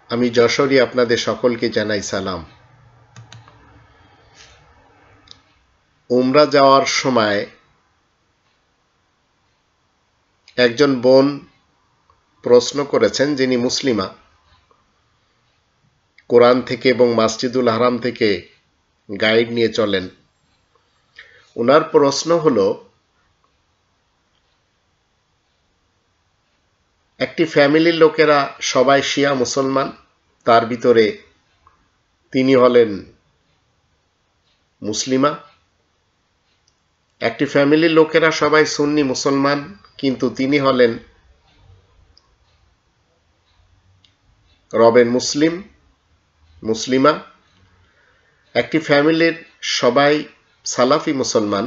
আমি যশোরী আপনাদের সকলকে জানাই সালাম। উমরা যাওয়ার সময় একজন বোন প্রশ্ন করেছেন, যিনি মুসলিমা, কোরআন থেকে এবং মসজিদুল হারাম থেকে গাইড নিয়ে চলেন। ওনার প্রশ্ন হলো, একটি ফ্যামিলির লোকেরা সবাই শিয়া মুসলমান, তার ভিতরে তিনি হলেন মুসলিমা। একটি ফ্যামিলির লোকেরা সবাই সুন্নি মুসলমান, কিন্তু তিনি হলেন রবের মুসলিমা। একটি ফ্যামিলির সবাই সালাফি মুসলমান,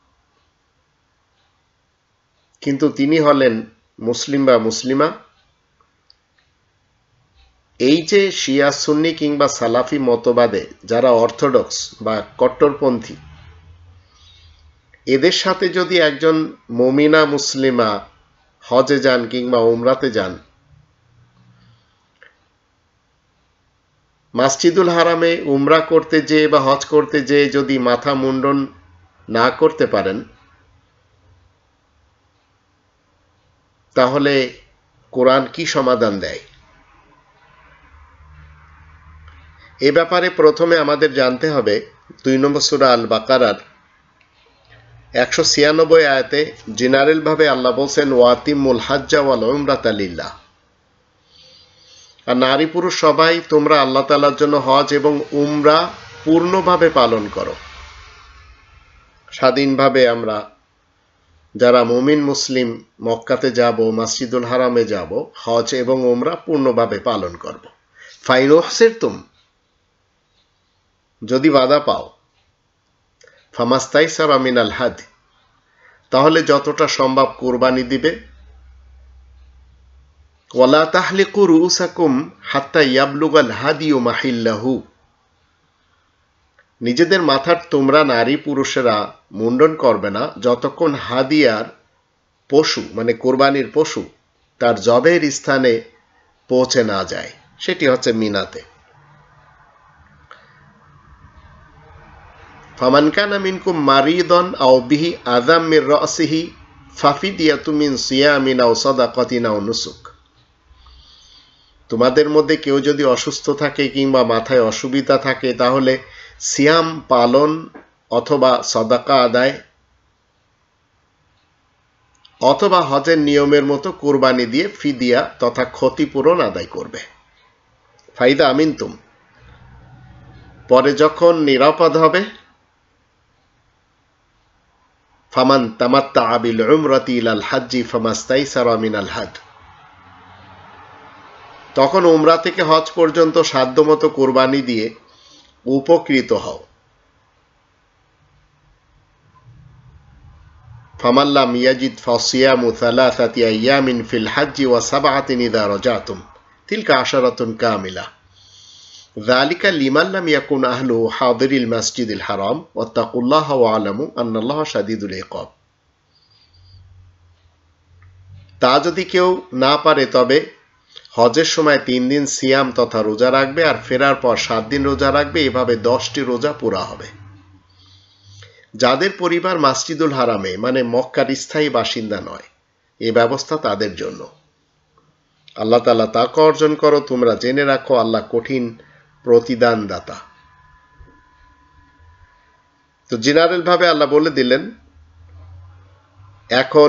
কিন্তু তিনি হলেন মুসলিম বা মুসলিমা। এই যে শিয়া সুন্নি কিংবা সালাফি মতবাদে যারা অর্থোডক্স বা কট্টরপন্থী, এদের সাথে যদি একজন মুমিনা মুসলিমা হজে যান কিংবা উমরাতে যান, মসজিদুল হারামে উমরা করতে যেয়ে বা হজ করতে যেয়ে যদি মাথা মুন্ডন না করতে পারেন, তাহলে কোরআন কি সমাধান দেয়? এ ব্যাপারে প্রথমে আমাদের জানতে হবে 2 নম্বর সূরা আল বাকারার 196 আয়াতে জেনারেল ভাবে আল্লাহ বলছেন, ওয়াতিমুল হাজ্জা ওয়াল উমরাতা লিল্লাহ। আর নারী পুরুষ সবাই তোমরা আল্লাহ তাআলার জন্য হজ এবং উমরা পূর্ণভাবে পালন করো। স্বাধীনভাবে আমরা যারা মুমিন মুসলিম মক্কাতে যাব, মসজিদুল হারামে যাব, হজ এবং উমরা পূর্ণভাবে পালন করব। ফাইন উহসিরতুম, যদি বাধা পাও, ফামাস্তাইসারা মিনাল হাদি, তাহলে যতটা সম্ভব কুরবানি দিবে। ওয়ালা তাহলিকু রুউসাকুম হাত্তা ইয়াবলুগাল হাদিয়ু মাহিল্লাহু, নিজেদের মাথার তোমরা নারী পুরুষেরা মুন্ডন করবে না যতক্ষণ হাদিয়ার পশু মানে কোরবানির পশু তার জবের স্থানে পৌঁছে না যায়, সেটি হচ্ছে মিনাতে। ফামান কানা মিনকুম মারিদান আও বিহি আযাম মির রাসিহি ফাফিদিয়াতু মিন সিয়ামিন আও সাদাকাতিন আও নুসুক, তোমাদের মধ্যে কেউ যদি অসুস্থ থাকে কিংবা মাথায় অসুবিধা থাকে, তাহলে সিয়াম পালন অথবা সাদাকা আদায় অথবা হজের নিয়মের মতো কুরবানি দিয়ে ফিদিয়া তথা ক্ষতিপূরণ আদায় করবে। ফাইদা আমিনতুম, পরে যখন নিরাপদ হবে, ফামান তামাত্তা বিল উমরাতি ইলাল হাজ্জি ফামাস্তাইসারা মিনাল হাদ, তখন উমরা থেকে হজ পর্যন্ত সাধ্যমতো কুরবানি দিয়ে উপকৃত হও। ফামান লাম ইয়াজিদ ফাসিয়ামু সালাসাতি আইয়ামিন ফিল হাজ্জি ওয়া সাবআতিন ইযা রাজাতুম তিলকা আশারাতুন কামিলা যালিকা লিমান লাম ইয়াকুন আহলুহু হাদিরিল মাসজিদিল হারাম ওয়াত্তাকুল্লাহা ওয়া আলামু আন্নাল্লাহা শাদীদুল ইকাব। তা যদি কেউ না পারে, তবে হজের সময় 3 দিন সিয়াম তথা রোজা রাখবে, আর ফেরার পর 7 দিন রোজা রাখবে। এভাবে 10টি রোজা পুরা হবে। যাদের পরিবার মসজিদুল হারামে মানে মক্কার স্থায়ী বাসিন্দা নয়, এই ব্যবস্থা তাদের জন্য। আল্লাহ তাআলা তাকওয়া অর্জন করো, তোমরা জেনে রাখো আল্লাহ কঠিন প্রতিদান দাতা। তো জেনারেল ভাবে আল্লাহ বলে দিলেন। এখন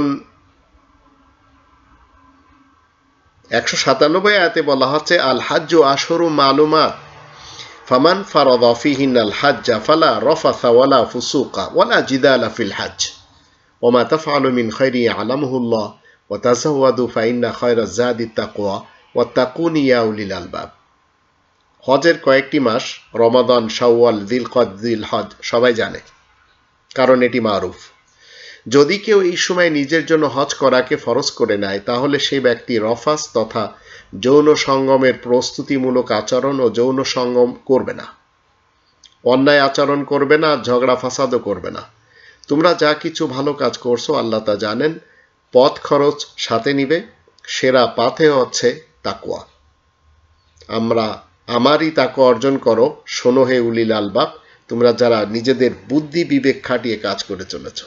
197 আয়াতে বলা হচ্ছে, আল হাজ্জু আশহুরুম মালুমাত ফামান ফারাদা ফীহিন্নাল হাজ্জা ফালা রাফাসা ওয়ালা ফুসুকা ওয়ালা জিদালা ফিল হজ্জ ওয়া মা তাফআলু মিন খাইরি ইয়ালামুহুল্লাহ ওয়া তাযাওয়াদু ফাইন্না খায়রাজ যাদিত তাকওয়া ওয়াত্তাকুনি ইয়া উলিল আলবাব। হজের কয়েকটি মাস রমাদান, শাওয়াল, যিলকদ, যিলহজ সবাই জানে, কারণ এটি মারুফ। যদি কেউ এই সময় নিজের জন্য হজ করাকে ফরজ করে নেয়, তাহলে সেই ব্যক্তি রফাস তথা যৌন সঙ্গমের প্রস্তুতিমূলক আচরণ ও যৌন সঙ্গম করবে না, অন্যায় আচরণ করবে না, ঝগড়া ফাসাদও করবে না। তোমরা যা কিছু ভালো কাজ করছো আল্লাহ তা জানেন। পথ খরচ সাথে নিবে, সেরা পাথে হচ্ছে তাকওয়া। আমারই তাকওয়া অর্জন করো, শোনো হে উলিল আলবাব, তোমরা যারা নিজেদের বুদ্ধি বিবেক খাটিয়ে কাজ করে চলেছ।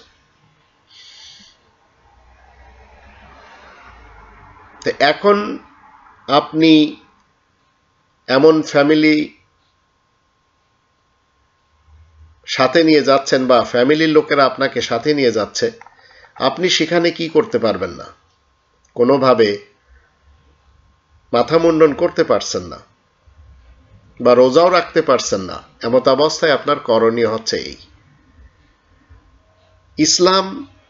তো এখন আপনি এমন ফ্যামিলি সাথে নিয়ে যাচ্ছেন বা ফ্যামিলির লোকেরা আপনাকে সাথে নিয়ে যাচ্ছে, আপনি সেখানে কি করতে পারবেন না, কোনোভাবে মাথা মুন্ডন করতে পারছেন না বা রোজাও রাখতে পারছেন না। এমত অবস্থায় আপনার করণীয় হচ্ছে এই, ইসলাম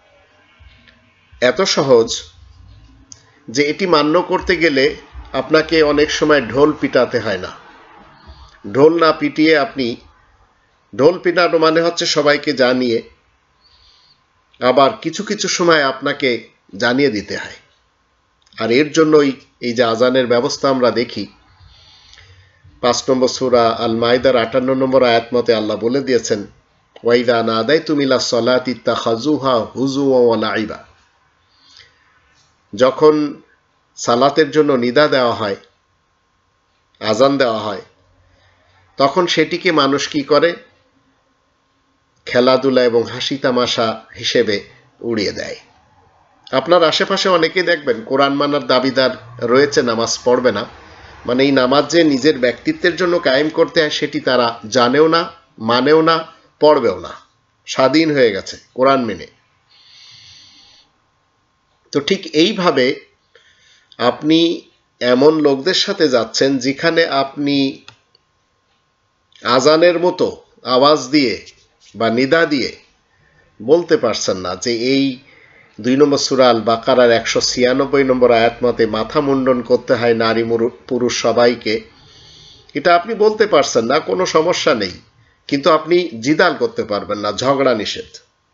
এত সহজ যে এটি মান্য করতে গেলে আপনাকে অনেক সময় ঢোল পিটাতে হয় না। ঢোল না পিটিয়ে আপনি, ঢোল পিটানো মানে হচ্ছে সবাইকে জানিয়ে, আবার কিছু কিছু সময় আপনাকে জানিয়ে দিতে হয়। আর এর জন্যই এই যে আজানের ব্যবস্থা আমরা দেখি, 5 নম্বর সূরা আল মাইদার 58 নম্বর আয়াত মতে আল্লাহ বলে দিয়েছেন, ওয়াইদা নাদাইতুম ইলা সলাতি ইত্তাখাযুহা হুজুওয়া ওয়া লাইবা। যখন সালাতের জন্য নিদা দেওয়া হয়, আজান দেওয়া হয়, তখন সেটিকে মানুষ কি করে, খেলাধুলা এবং হাসি তামাশা হিসেবে উড়িয়ে দেয়। আপনার আশেপাশে অনেকেই দেখবেন কোরআন মানার দাবিদার রয়েছে, নামাজ পড়বে না, মানে এই নামাজ যে নিজের ব্যক্তিত্বের জন্য কায়েম করতে হয় সেটি তারা জানেও না, মানেও না, পড়বেও না, স্বাধীন হয়ে গেছে কোরআন মেনে। তো ঠিক এইভাবে আপনি এমন লোকদের সাথে যাচ্ছেন যেখানে আপনি আজানের মতো আওয়াজ দিয়ে বা নিদা দিয়ে বলতে পারছেন না যে এই 2 নম্বর সূরা আল বাকারার 196 নম্বর আয়াত মতে মাথা মুন্ডন করতে হয় নারী পুরুষ সবাইকে, এটা আপনি বলতে পারছেন না, কোনো সমস্যা নেই, কিন্তু আপনি জিদাল করতে পারবেন না, ঝগড়া নিষেধ।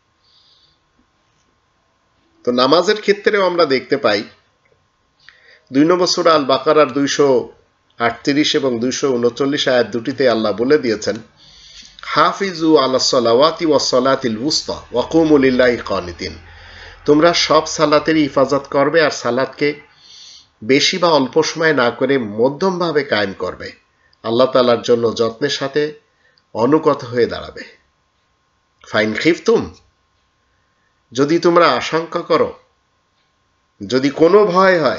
তো নামাজের ক্ষেত্রেও আমরা দেখতে পাই 2 নম্বর সূরা আল বাকারার 238 এবং 239 আয়াত দুটিতে আল্লাহ বলে দিয়েছেন, হাফিজু আলাস সালাওয়াতি ওয়াস সালাতিল উসতা ওয়া কুমু লিল্লাহি কানিতিন। তোমরা সব সালাতেরই হিফাজত করবে আর সালাতকে বেশি বা অল্প সময় না করে মধ্যমভাবে কায়েম করবে, আল্লাহ তাআলার জন্য যত্নের সাথে অনুগত হয়ে দাঁড়াবে। ফাইন খিফতুম, যদি তোমরা আশঙ্কা করো, যদি কোনো ভয় হয়,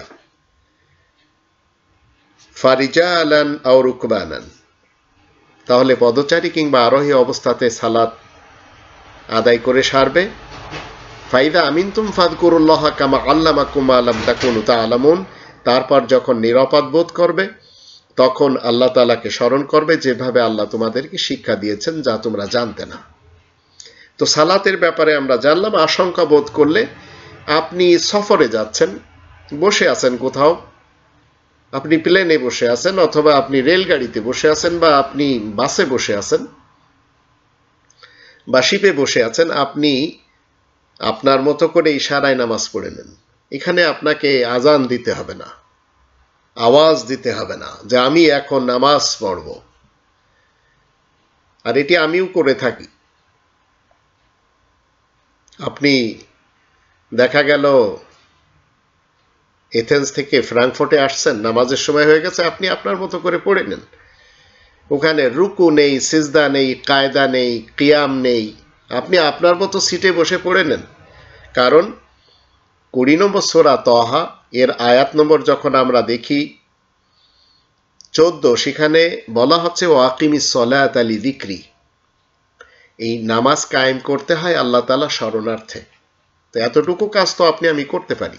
ফারিজালান আও রুকবানান, তাহলে পদচারী কিংবা আরোহী অবস্থাতে সালাত আদায় করে সারবে। ফাইদা আমিনতুম ফাযকুরুল্লাহ কামা আল্লামাকুম মা লাম তাকুনু তা'লামুন, তারপর যখন নিরাপদ বোধ করবে তখন আল্লাহ তাআলাকে স্মরণ করবে যেভাবে আল্লাহ তোমাদেরকে শিক্ষা দিয়েছেন যা তোমরা জানতে না। তো সালাতের ব্যাপারে আমরা জানলাম, আশঙ্কা বোধ করলে আপনি সফরে যাচ্ছেন, বসে আছেন কোথাও, আপনি প্লেনে বসে আছেন অথবা আপনি রেলগাড়িতে বসে আছেন বা আপনি বাসে বসে আছেন বা শিপে বসে আছেন, আপনি আপনার মতো করে ইশারায় নামাজ পড়ে নেন। এখানে আপনাকে আজান দিতে হবে না, আওয়াজ দিতে হবে না যে আমি এখন নামাজ পড়ব। আর এটি আমিও করে থাকি। আপনি দেখা গেল এথেন্স থেকে ফ্রাঙ্কফুর্টে আসছেন, নামাজের সময় হয়ে গেছে, আপনি আপনার মতো করে পড়ে নেন। ওখানে রুকু নেই, সিজদা নেই, কায়দা নেই, কিয়াম নেই, আপনি আপনার মতো সিটে বসে পড়ে নেন। কারণ 20 নম্বর সূরা তাহা এর আয়াত নম্বর যখন আমরা দেখি 14, সেখানে বলা হচ্ছে ওয়াকিমিস সলাতা লিযিকরি, এই নামাজ কায়েম করতে হয় আল্লাহ তাআলা শরণার্থে। তো এতটুকু কাজ তো আপনি আমি করতে পারি।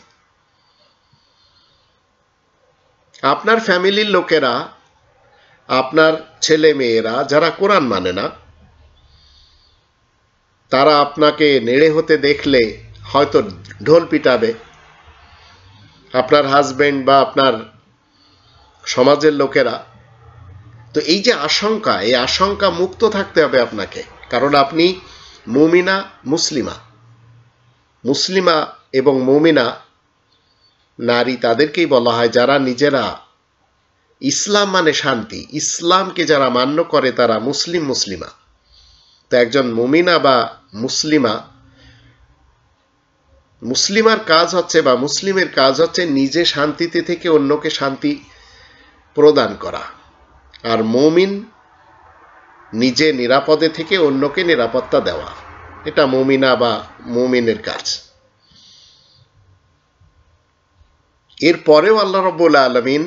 আপনার ফ্যামিলির লোকেরা, আপনার ছেলে মেয়েরা যারা কোরআন মানে না, তারা আপনাকে নেড়ে হতে দেখলে হয়তো ঢোল পিটাবে, আপনার হাজবেন্ড বা আপনার সমাজের লোকেরা। তো এই যে আশঙ্কা, এই আশঙ্কা মুক্ত থাকতে হবে আপনাকে, কারণ আপনি মুমিনা মুসলিমা। মুসলিমা এবং মুমিনা নারী তাদেরকেই বলা হয় যারা নিজেরা, ইসলাম মানে শান্তি, ইসলামকে যারা মান্য করে তারা মুসলিম মুসলিমা। তো একজন মুমিনা বা মুসলিমা, মুসলিমার কাজ হচ্ছে বা মুসলিমের কাজ হচ্ছে নিজে শান্তিতে থেকে অন্যকে শান্তি প্রদান করা। আর মুমিন নিজে নিরাপদে থেকে অন্যকে নিরাপত্তা দেওয়া, এটা মুমিনা বা মুমিনের কাজ। এরপরেও আল্লাহ রাব্বুল আলামিন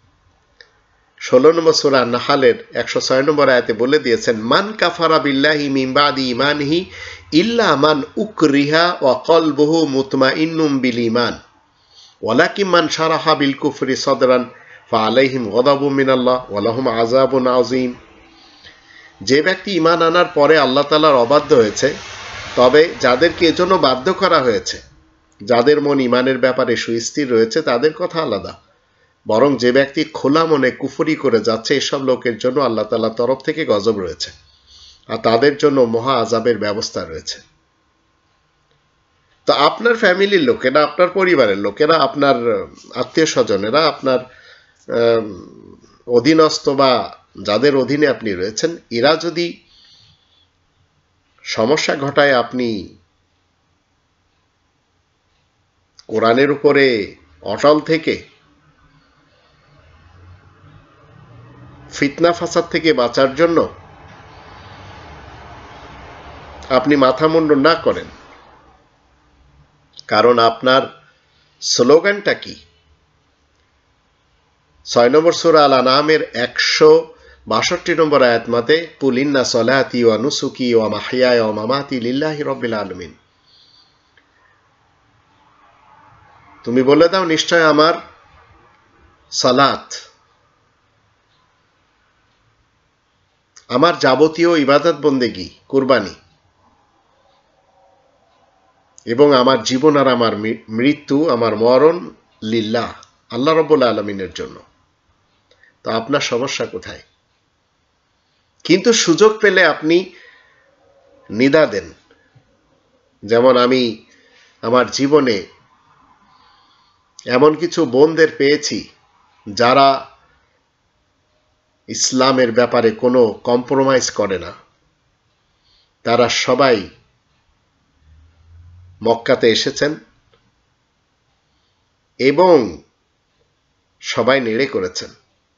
16 নম্বর সূরা নাহলের 106 নম্বর আয়াতে বলে দিয়েছেন, মান কাফারা বিল্লাহি মিন বাদি ঈমানিহি ইল্লা মান উকরিহা ওয়া কলবুহু মুতমাইন্নুম বিল ঈমান ওয়ালাকিন মান শারাহা বিল কুফরি সাদরান ফাআলাইহিম গাদাবুম মিনাল্লাহ ওয়া লাহুম আযাবুন আযীম। যে ব্যক্তি ঈমান আনার পরে আল্লাহ তাআলার অবাধ্য হয়েছে, তবে যাদেরকে এজন্য বাধ্য করা হয়েছে, যাদের মন ঈমানের ব্যাপারে সুস্থির রয়েছে, তাদের কথা আলাদা। বরং যে ব্যক্তি খোলা মনে কুফরি করে যাচ্ছে, এসব লোকের জন্য আল্লাহ তাআলার তরফ থেকে গজব রয়েছে, আর তাদের জন্য মহা আযাবের ব্যবস্থা রয়েছে। তো আপনার ফ্যামিলির লোকেরা, আপনার পরিবারের লোকেরা, আপনার আত্মীয় স্বজনেরা, আপনার অধীনস্থ বা যাদের অধীনে আপনি রয়েছেন, এরা যদি সমস্যা ঘটায়, আপনি কোরআনের উপরে অটল থেকে ফিতনা ফাসাদ থেকে বাঁচার জন্য আপনি মাথা মুন্ডন না করেন। কারণ আপনার স্লোগানটা কি? 6 নম্বর সূরা আল আনআমের 162 নম্বর আয়াত মতে, কুল ইন্না সলাতি ওয়া নুসুকি ওয়া মাহইয়ায়া ওয়া মামাতি লিল্লাহি রাব্বিল আলামিন। তুমি বলে দাও, নিশ্চয় আমার সালাত, আমার যাবতীয় ইবাদত বন্দেগী, কুরবানি, এবং আমার জীবন আর আমার মৃত্যু, আমার মরণ লিল্লাহ, আল্লাহ রাব্বুল আলামিনের জন্য। তো আপনার সমস্যা কোথায়? কিন্তু সুযোগ পেলে আপনি নিদা দেন। যেমন আমি আমার জীবনে এমন কিছু বোনদের পেয়েছি যারা ইসলামের ব্যাপারে কোনো কম্প্রোমাইজ করে না। তারা সবাই মক্কাতে এসেছেন এবং সবাই নেড়ে করেছেন।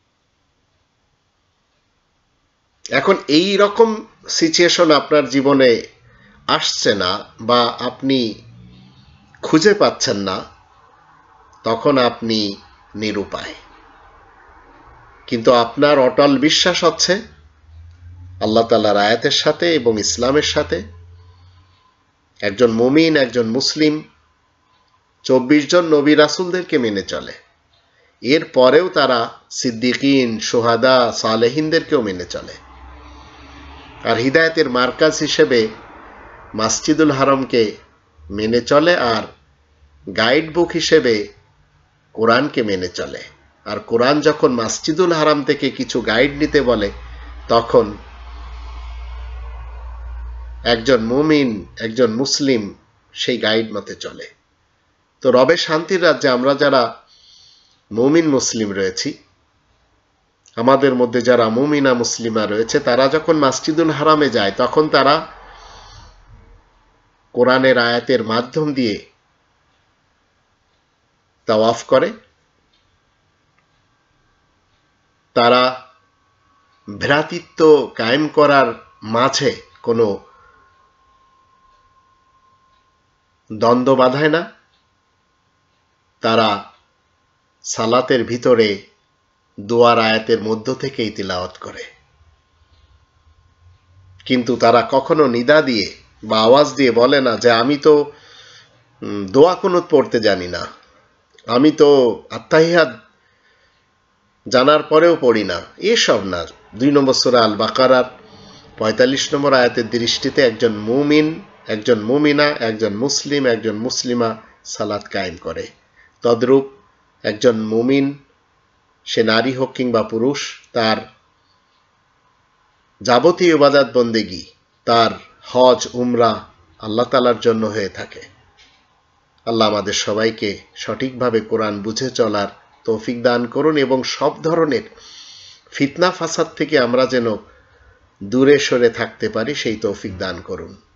এখন এই রকম সিচুয়েশন আপনার জীবনে আসছে না বা আপনি খুঁজে পাচ্ছেন না, তখন আপনি নিরুপায়। কিন্তু আপনার অটল বিশ্বাস হচ্ছে আল্লাহ তাআলার আয়াতের সাথে এবং ইসলামের সাথে। একজন মুমিন, একজন মুসলিম 24 জন নবী রাসূলদেরকে মেনে চলে। এর পরেও তারা সিদ্দিকিন, শুহাদা, সালেহিনদেরকেও মেনে চলে। আর হিদায়াতের মার্কাজ হিসেবে মসজিদুল হারামকে মেনে চলে, আর গাইড বুক হিসেবে কোরআনকে মেনে চলে। আর কোরআন যখন মসজিদুল হারাম থেকে কিছু গাইড নিতে বলে, তখন একজন মুমিন, একজন মুসলিম সেই গাইড মতে চলে। তো রবের শান্তির রাজ্যে আমরা যারা মুমিন মুসলিম রয়েছি, আমাদের মধ্যে যারা মুমিনা মুসলিমা রয়েছে, তারা যখন মসজিদুল হারামে যায়, তখন তারা কোরআনের আয়াতের মাধ্যম দিয়ে তাওয়াফ করে। তারা ভ্রাতৃত্ব কায়েম করার মাঝে কোনো দ্বন্দ্ব বাঁধায় না। তারা সালাতের ভিতরে দোয়ার আয়াতের মধ্য থেকেই তিলাওয়াত করে। কিন্তু তারা কখনো নিদা দিয়ে বা আওয়াজ দিয়ে বলে না যে আমি তো দোয়া কুনুত পড়তে জানি না, আমি তো আত্তাহিয়াত জানার পরেও পড়ি না, এসব না। 2 নম্বর সূরা আল বাকারার 45 নম্বর আয়াতের দৃষ্টিতে একজন মুমিন, একজন মুমিনা, একজন মুসলিম, একজন মুসলিমা সালাত কায়েম করে। তদ্রূপ একজন মুমিন, সে নারী হোক কিংবা পুরুষ, তার যাবতীয় ইবাদত বন্দেগী, তার হজ উমরা আল্লাহ তাআলার জন্য হয়ে থাকে। আল্লাহ আমাদের সবাইকে সঠিকভাবে কোরআন বুঝে চলার তৌফিক দান করুন এবং সব ধরনের ফিতনা ফাসাদ থেকে আমরা যেন দূরে সরে থাকতে পারি, সেই তৌফিক দান করুন।